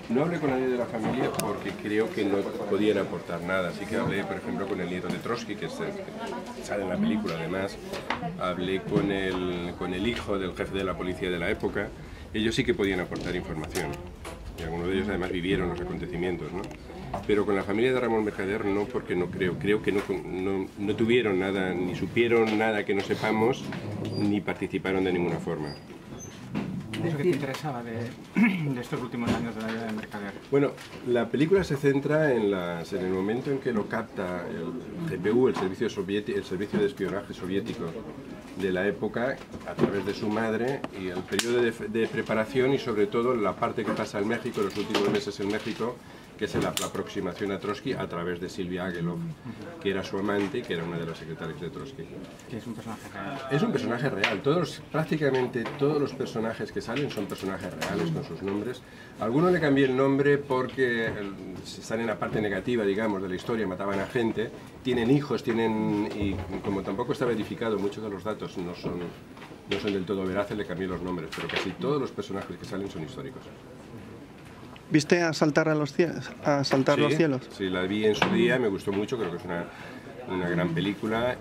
No hablé con nadie de la familia porque creo que no podían aportar nada, así que hablé, por ejemplo, con el nieto de Trotsky, que sale en la película además, hablé con el hijo del jefe de la policía de la época. Ellos sí que podían aportar información, y algunos de ellos además vivieron los acontecimientos, ¿no? Pero con la familia de Ramón Mercader no, porque no creo que no tuvieron nada, ni supieron nada que no sepamos, ni participaron de ninguna forma. ¿Qué es lo que te interesaba de estos últimos años de la vida de Mercader? Bueno, la película se centra en el momento en que lo capta el GPU, el servicio de espionaje soviético de la época, a través de su madre, y el periodo de preparación y sobre todo la parte que pasa en México, los últimos meses en México, que es la aproximación a Trotsky a través de Silvia Aguilov, que era su amante y que era una de las secretarias de Trotsky. Que es un personaje real. Es un personaje real. Prácticamente todos los personajes que salen son personajes reales con sus nombres. A algunos le cambié el nombre porque están en la parte negativa, digamos, de la historia, mataban a gente, tienen hijos, y como tampoco está verificado, muchos de los datos no son del todo veraces, le cambié los nombres, pero casi todos los personajes que salen son históricos. ¿Viste Asaltar los cielos? Sí, la vi en su día, me gustó mucho, creo que es una gran película,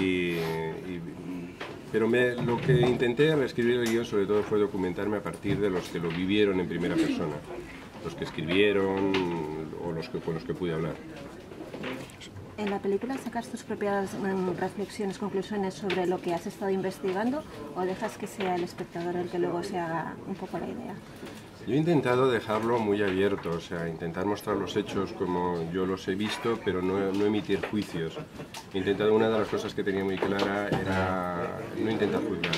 pero lo que intenté al escribir el guión sobre todo fue documentarme a partir de los que lo vivieron en primera persona, los que escribieron o con los que pude hablar. ¿En la película sacas tus propias reflexiones, conclusiones sobre lo que has estado investigando o dejas que sea el espectador el que luego se haga un poco la idea? Yo he intentado dejarlo muy abierto, o sea, intentar mostrar los hechos como yo los he visto, pero no emitir juicios. He intentado, una de las cosas que tenía muy clara era no intentar juzgar.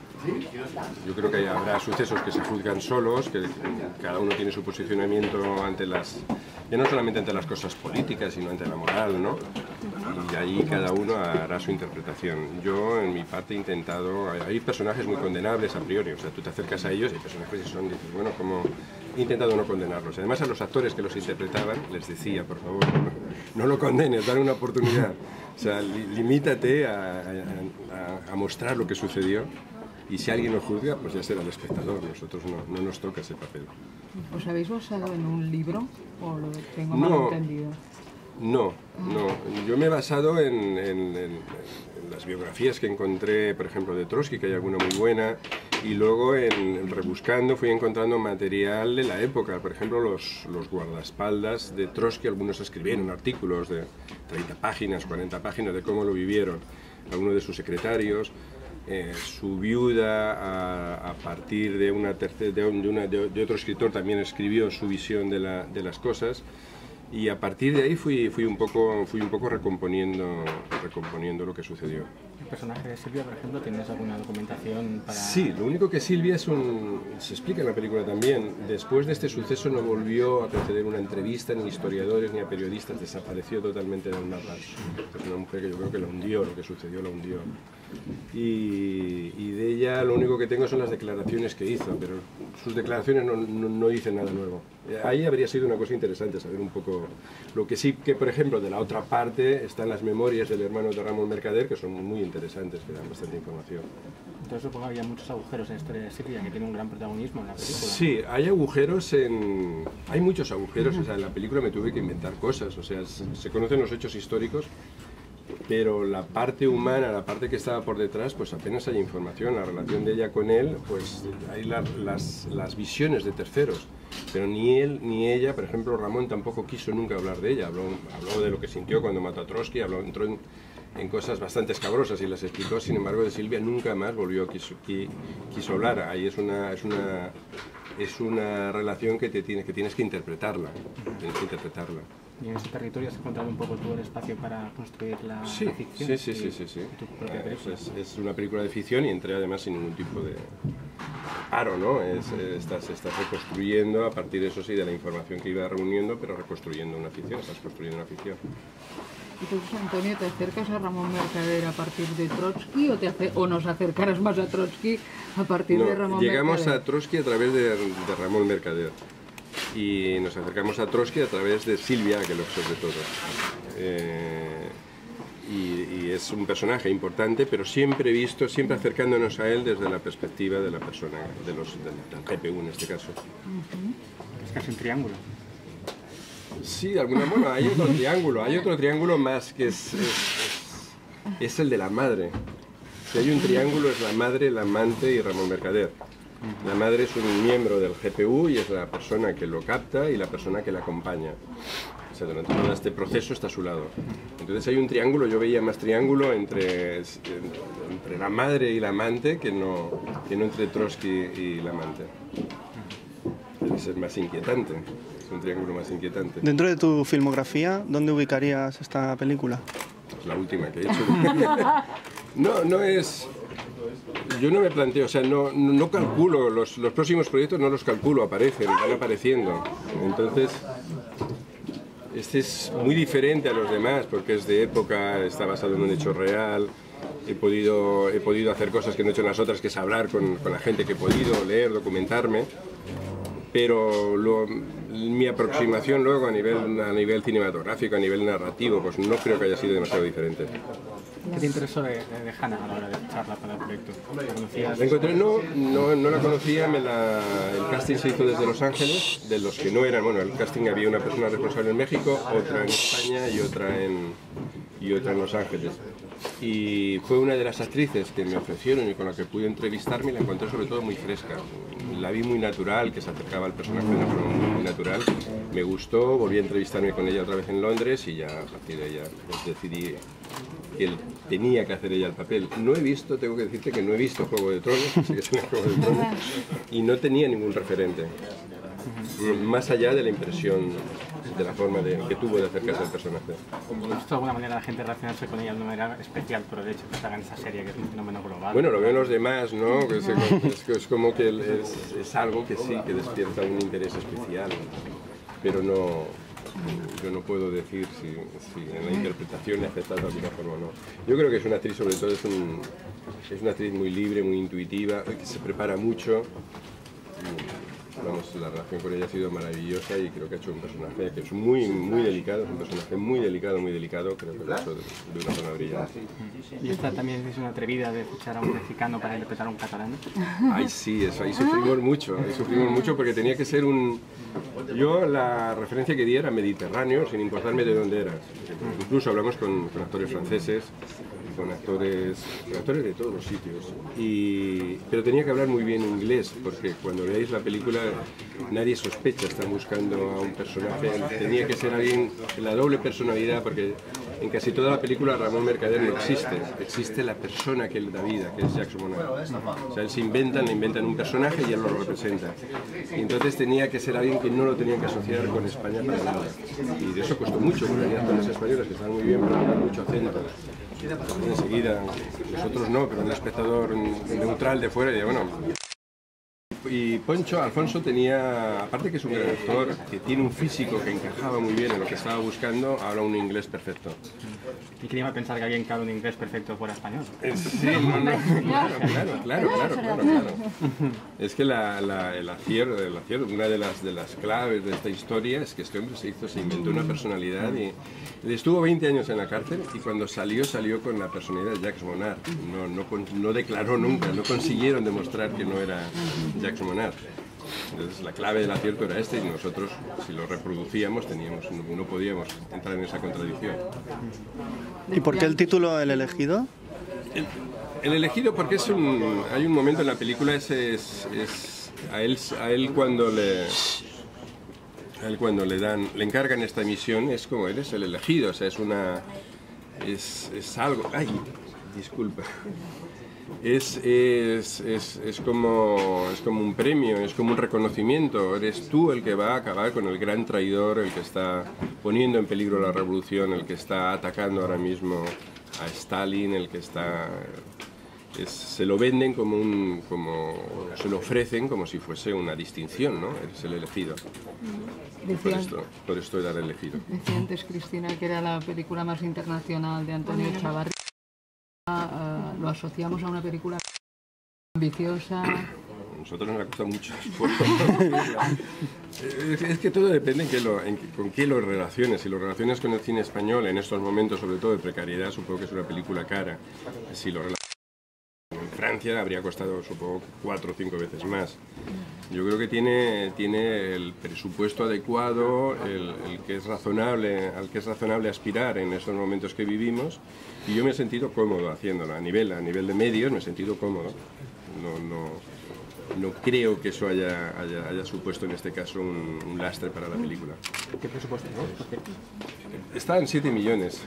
Yo creo que habrá sucesos que se juzgan solos, que cada uno tiene su posicionamiento ya no solamente ante las cosas políticas, sino ante la moral, ¿no? Y ahí cada uno hará su interpretación. Yo, en mi parte, he intentado... Hay personajes muy condenables a priori, o sea, tú te acercas a ellos y hay personajes que dices, bueno, como... He intentado no condenarlos. Además, a los actores que los interpretaban les decía, por favor, no lo condenes, dale una oportunidad. O sea, limítate a mostrar lo que sucedió. Y si alguien lo juzga, pues ya será el espectador. Nosotros no nos toca ese papel. ¿Os habéis basado en un libro o lo tengo mal entendido? No. Yo me he basado en las biografías que encontré, por ejemplo, de Trotsky, que hay alguna muy buena, y luego rebuscando fui encontrando material de la época. Por ejemplo, los guardaespaldas de Trotsky, algunos escribieron artículos de 30 páginas, 40 páginas de cómo lo vivieron, algunos de sus secretarios. Su viuda, a partir de otro escritor, también escribió su visión de las cosas, y a partir de ahí fui un poco recomponiendo lo que sucedió. ¿El personaje de Silvia, por ejemplo, tienes alguna documentación para...? Sí, lo único que Silvia se explica en la película también. Después de este suceso no volvió a conceder una entrevista ni a historiadores ni a periodistas, desapareció totalmente del mapa. Es una mujer que yo creo que lo que sucedió la hundió. Y de ella lo único que tengo son las declaraciones que hizo, pero sus declaraciones no dicen nada nuevo. Ahí habría sido una cosa interesante saber un poco lo que sí, que por ejemplo de la otra parte están las memorias del hermano de Ramón Mercader, que son muy interesantes, que dan bastante información. Entonces supongo que había muchos agujeros en la historia de Silvia, que tiene un gran protagonismo en la película. Sí, hay muchos agujeros, o sea, en la película me tuve que inventar cosas, o sea, se conocen los hechos históricos, pero la parte humana, la parte que estaba por detrás, pues apenas hay información. La relación de ella con él, pues hay las visiones de terceros, pero ni él ni ella, por ejemplo Ramón tampoco quiso nunca hablar de ella, habló de lo que sintió cuando mató a Trotsky, entró en cosas bastante escabrosas y las explicó. Sin embargo, de Silvia nunca más quiso hablar. Ahí es una relación que tienes que interpretarla. Y en ese territorio has encontrado un poco tú el espacio para construir la ficción. Sí. Es una película de ficción y entré además sin ningún tipo de aro, ¿no? Estás reconstruyendo a partir de eso sí, de la información que iba reuniendo, pero reconstruyendo una ficción, estás construyendo una ficción. Entonces, Antonio, ¿te acercas a Ramón Mercader a partir de Trotsky o nos acercarás más a Trotsky a partir de Ramón Mercader? Llegamos a Trotsky a través de Ramón Mercader. Y nos acercamos a Trotsky a través de Silvia Aguilov, sobre todo. Y es un personaje importante, pero siempre acercándonos a él desde la perspectiva de la persona, del GPU en este caso. casi un triángulo. Sí, de alguna manera hay otro triángulo más que es el de la madre. Si hay un triángulo es la madre, el amante y Ramón Mercader. La madre es un miembro del GPU y es la persona que lo capta y la persona que la acompaña. O sea, durante todo este proceso está a su lado. Entonces hay un triángulo, yo veía más triángulo entre la madre y la amante que no entre Trotsky y la amante. Debe ser más inquietante, es un triángulo más inquietante. Dentro de tu filmografía, ¿dónde ubicarías esta película? Es la última que he hecho. No es... Yo no me planteo, o sea, no calculo, los próximos proyectos no los calculo, aparecen, van apareciendo. Entonces, este es muy diferente a los demás porque es de época, está basado en un hecho real. He podido hacer cosas que no he hecho en las otras, que es hablar con la gente que he podido, leer, documentarme. Pero mi aproximación luego a nivel cinematográfico, a nivel narrativo, pues no creo que haya sido demasiado diferente. ¿Qué te interesó de Hannah a la hora de ficharla para el proyecto? ¿La conocías? La encontré, no la conocía, el casting se hizo desde Los Ángeles, de los que no eran, bueno, el casting había una persona responsable en México, otra en España y otra en Los Ángeles. Y fue una de las actrices que me ofrecieron y con la que pude entrevistarme, y la encontré sobre todo muy fresca. La vi muy natural, que se acercaba al personaje de una forma muy natural. Me gustó, volví a entrevistarme con ella otra vez en Londres y ya a partir de ella decidí que tenía que hacer ella el papel. No he visto, tengo que decirte que no he visto Juego de Tronos, sí que es una Juego de Tronos, y no tenía ningún referente, más allá de la impresión, de la forma que tuvo de acercarse al personaje. ¿Has de alguna manera la gente relacionarse con ella de una manera especial por el hecho de que se haga en esa serie, que es un fenómeno global? Bueno, lo ven los demás, ¿no? Es como que es algo que sí, que despierta un interés especial, pero yo no puedo decir si en la interpretación he aceptado de alguna forma o no. Yo creo que es una actriz, sobre todo, es una actriz muy libre, muy intuitiva, que se prepara mucho. Vamos, la relación con ella ha sido maravillosa y creo que ha hecho un personaje que es muy delicado, es un personaje muy delicado, creo que lo ha hecho de una forma brillante. ¿Y esta también es una atrevida de fichar a un mexicano para interpretar a un catalán? Ay, sí, eso, ahí sufrimos mucho porque tenía que ser Yo la referencia que di era Mediterráneo, sin importarme de dónde eras. Incluso hablamos con actores franceses, con actores de todos los sitios, pero tenía que hablar muy bien inglés, porque cuando veáis la película nadie sospecha, están buscando a un personaje, tenía que ser alguien en la doble personalidad, porque en casi toda la película Ramón Mercader no existe la persona que él da vida, que es Jacques Monod. O sea, él le inventan un personaje y él lo representa. Y entonces tenía que ser alguien que no lo tenían que asociar con España para nada. Y de eso costó mucho, porque había actores españoles que estaban muy bien, pero tenían mucho acento. Y enseguida, nosotros no, pero un espectador neutral de fuera, y bueno. Y Alfonso tenía, aparte que es un gran actor, que tiene un físico que encajaba muy bien en lo que estaba buscando, habla un inglés perfecto. ¿Y quién iba a pensar que alguien que habla un inglés perfecto fuera español? Sí, claro. Es que el acierto, una de las claves de esta historia es que este hombre se inventó una personalidad y estuvo 20 años en la cárcel y cuando salió con la personalidad de Jacques Monod. No declaró nunca, no consiguieron demostrar que no era Jacques Monod. Entonces la clave del acierto era este y nosotros, si lo reproducíamos, no podíamos entrar en esa contradicción. ¿Y por qué el título El elegido? El elegido porque hay un momento en la película, a él cuando le encargan esta misión, es como eres el elegido, o sea, es algo, ay, disculpa. Es como un premio, es como un reconocimiento. Eres tú el que va a acabar con el gran traidor, el que está poniendo en peligro la revolución, el que está atacando ahora mismo a Stalin, el que está... se lo venden se lo ofrecen como si fuese una distinción, ¿no? Eres el elegido. Por esto era el elegido. Decía antes Cristina que era la película más internacional de Antonio Echavarri. Lo asociamos a una película ambiciosa. A nosotros nos ha costado mucho esfuerzo. Es que todo depende con qué lo relaciones. Si lo relacionas con el cine español, en estos momentos, sobre todo de precariedad, supongo que es una película cara. Si lo relacionas con Francia habría costado, supongo, 4 o 5 veces más. Yo creo que tiene el presupuesto adecuado, el que es razonable, al que es razonable aspirar en estos momentos que vivimos, y yo me he sentido cómodo haciéndolo. A nivel de medios me he sentido cómodo. No creo que eso haya supuesto en este caso un lastre para la película. ¿Qué presupuesto es? Está en 7 millones.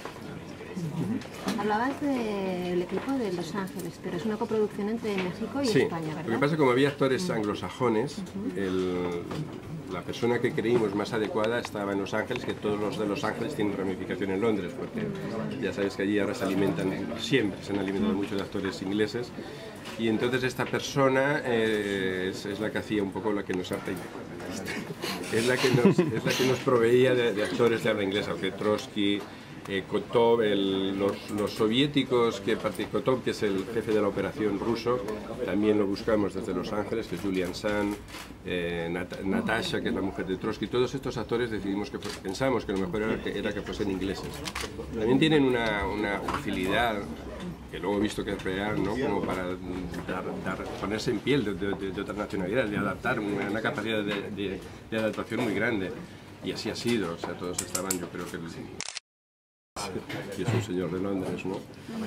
Hablabas del equipo de Los Ángeles, pero es una coproducción entre México y Sí, España, ¿verdad? lo que pasa es que como había actores anglosajones, la persona que creímos más adecuada estaba en Los Ángeles, que todos los de Los Ángeles tienen ramificación en Londres, porque ya sabes que allí ahora siempre se han alimentado mucho de actores ingleses, y entonces esta persona es la que hacía un poco la que nos es la que nos proveía de actores de habla inglesa, que Trotsky, Kotov, los soviéticos, Kotov, que es el jefe de la operación ruso, también lo buscamos desde Los Ángeles, que es Julian Sun, Natasha, que es la mujer de Trotsky. Todos estos actores pensamos que lo mejor era que fuesen ingleses. También tienen una facilidad, que luego he visto que es real, ¿no? Como para ponerse en piel de otras nacionalidades, de adaptar, una capacidad de adaptación muy grande. Y así ha sido, o sea, todos estaban, yo creo que es un señor de Londres, ¿no?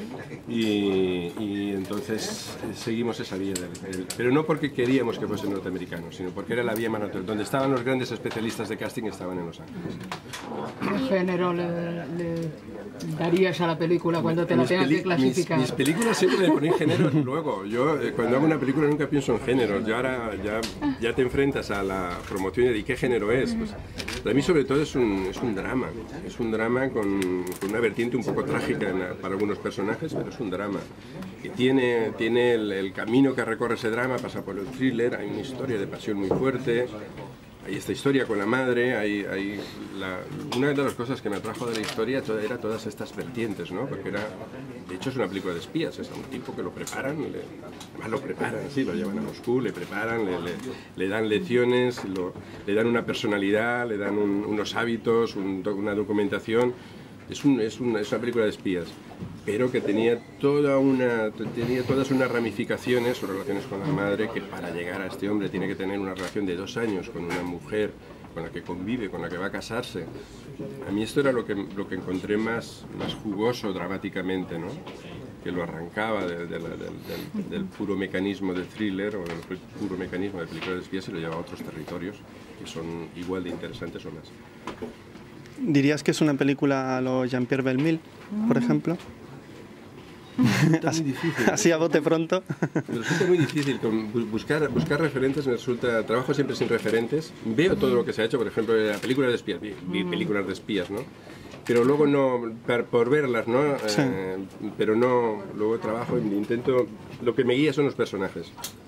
Y entonces seguimos esa vía, pero no porque queríamos que fuese norteamericano, sino porque era la vía más natural. Donde estaban los grandes especialistas de casting estaban en Los Ángeles. ¿Qué género le darías a la película cuando te la tengas que clasificar? Mis películas siempre le ponen género luego. Yo cuando hago una película nunca pienso en género. Yo ahora ya te enfrentas a la promoción y de qué género es. Pues, para mí sobre todo es un drama. Es un drama con una vertiente un poco trágica para algunos personajes, pero es un drama. Que tiene el camino que recorre ese drama, pasa por el thriller, hay una historia de pasión muy fuerte. Hay esta historia con la madre, una de las cosas que me atrajo de la historia era todas estas vertientes, ¿no? Porque de hecho es una película de espías, es un tipo que lo preparan, además lo preparan, sí, lo llevan a Moscú, le preparan, le dan lecciones, le dan una personalidad, le dan unos hábitos, una documentación. Es una película de espías, pero que tenía todas unas ramificaciones, sus relaciones con la madre, que para llegar a este hombre tiene que tener una relación de 2 años con una mujer con la que convive, con la que va a casarse. A mí esto era lo que encontré más jugoso dramáticamente, ¿no? Que lo arrancaba del puro mecanismo de thriller o del puro mecanismo de película de espías y lo llevaba a otros territorios que son igual de interesantes o más. ¿Dirías que es una película a lo Jean-Pierre Belmil, por ejemplo? Así, así a bote pronto. Me resulta muy difícil. Buscar referentes me resulta... Trabajo siempre sin referentes. Veo todo lo que se ha hecho, por ejemplo, la película de espías. Vi películas de espías, ¿no? Pero luego no... Por verlas, ¿no? Sí. Pero no... Luego trabajo e intento... Lo que me guía son los personajes.